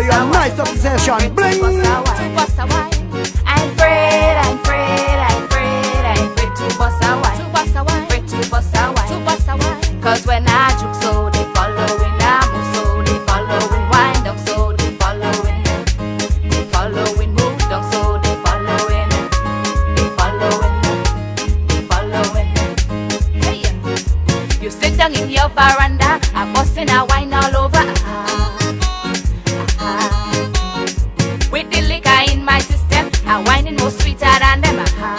you a nice obsession. Bling. To bust a wine. I'm afraid, I'm afraid, I'm afraid, I'm afraid to bust a wine. To bust a wine. Afraid to bust a wine. To bust a wine. Cause when I juke so they following, I move so they following, wind up so they following, move down so they following, Hey, you sit down in your veranda, I'm busting a wine all over. With the liquor in my system, I'm whining more sweeter than them.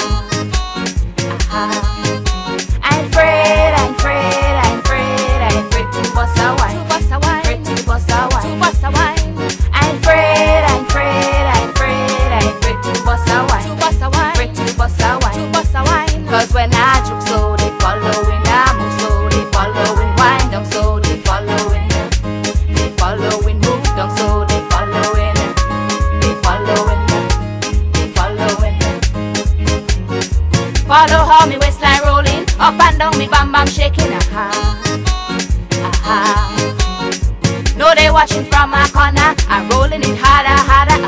I'm afraid, I'm afraid, I'm afraid, I'm afraid to bust a wine. To bust a wine. Afraid to bust a wine. To bust a wine. I'm afraid, I'm afraid, I'm afraid, I'm afraid to bust a wine. To bust a wine. Afraid to bust a wine. To bust a wine. Cause when I juke so they following, I move so they following, wind down so they following, move down so they following, Follow how me waistline rolling, up and down me bam bam shaking. No they watching from my corner, I'm rolling it harder, harder.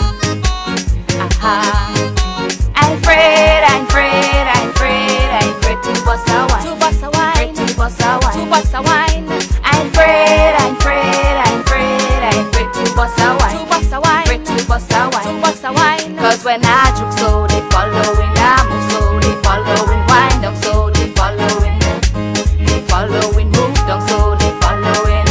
I'm afraid, I'm afraid, I'm afraid, I'm afraid to bust a wine. To bust a wine. To bust a wine. To bust a wine. I'm afraid, I'm afraid, I'm afraid, I'm afraid to bust a wine. To bust a wine. Afraid to bust a wine. To bust a wine. Cause when I juke so they following, I move so they following, wind down so they following, move down so they following,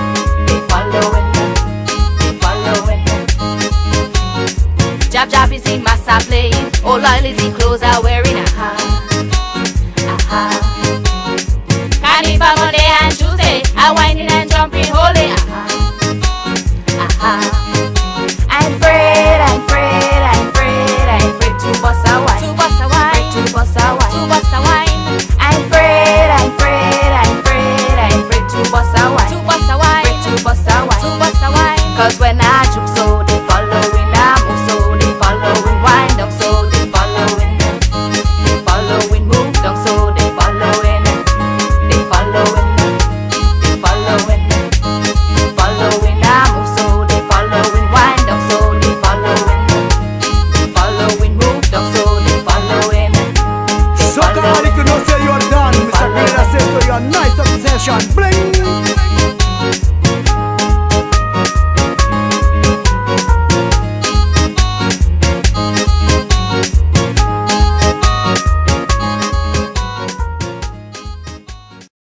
Jab jab is in massa playing, all oil is in clothes are wearing. Carnival Monday and Tuesday, I whining and jumping holy. I'm afraid, I'm afraid, I'm afraid, I'm afraid to bust a wine. To bust a wine. To bust a wine. To bust a wine. I'm afraid, I'm afraid, I'm afraid, I'm afraid to bust a wine. To bust a wine. To bust a wine. To bust a wine. Cause when